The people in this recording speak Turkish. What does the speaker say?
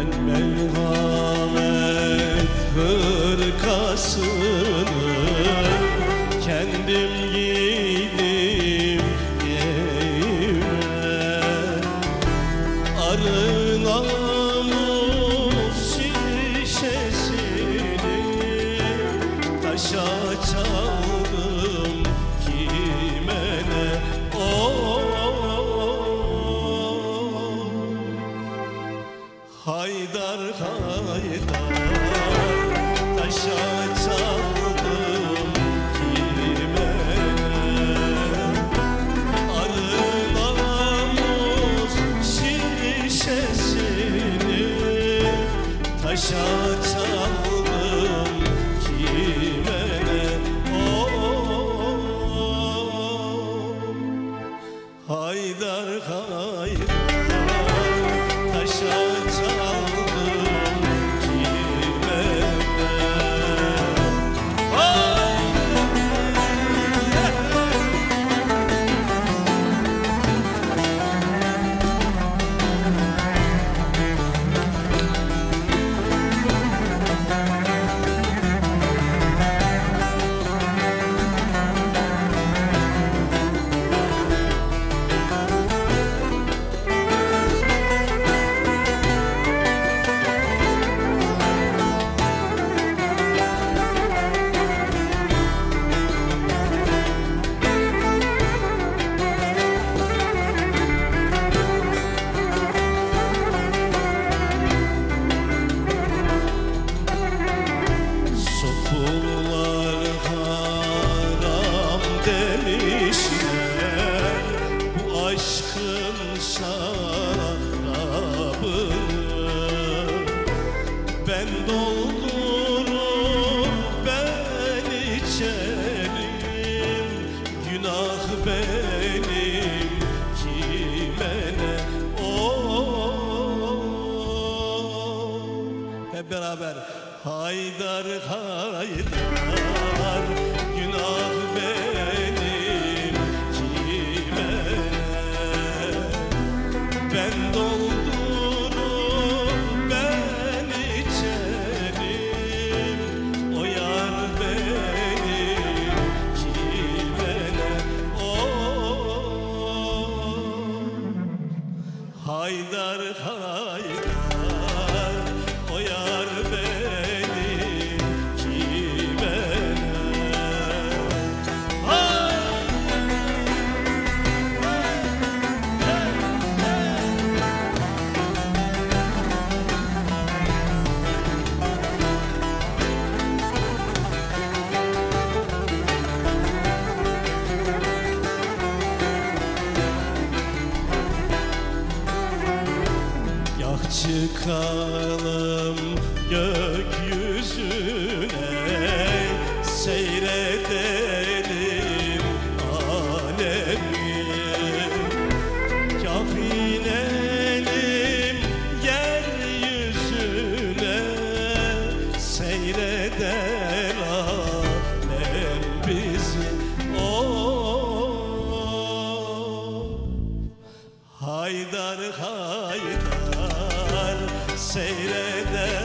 merhamet hırkasını kendim giydim giyime, arı namus şişesini taşa çaldım kime ne. Haydar haydar taşa çaldım kime ne, arı namus şişesini taşa çaldım kime ne. Haydar haydar taşa çaldım kime ne. Sokullar haram demişler bu aşkın şarabını, ben doldurup ben içerim, günah benim kime ne. Hep beraber haydar haydar günah benim kime ne, ben doldurup ben içerim, o yar benim kime ne. Haydar haydar o yar benim kime çıkalım gökyüzüne, seyredelim alemi, kâh inelim yeryüzüne, seyreder alem bizi. Haydar haydar seyreder